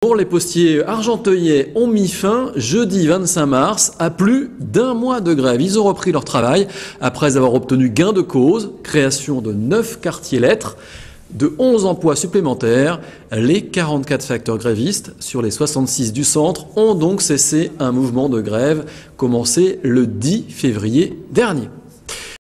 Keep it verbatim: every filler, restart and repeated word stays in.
Les postiers argenteuillais ont mis fin jeudi vingt-cinq mars à plus d'un mois de grève. Ils ont repris leur travail après avoir obtenu gain de cause, création de neuf quartiers lettres, de onze emplois supplémentaires. Les quarante-quatre facteurs grévistes sur les soixante-six du centre ont donc cessé un mouvement de grève commencé le dix février dernier.